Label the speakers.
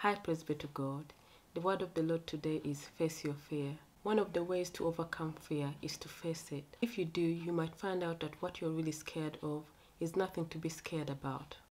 Speaker 1: Hi, praise be to God. The word of the Lord today is face your fear. One of the ways to overcome fear is to face it. If you do, you might find out that what you're really scared of is nothing to be scared about.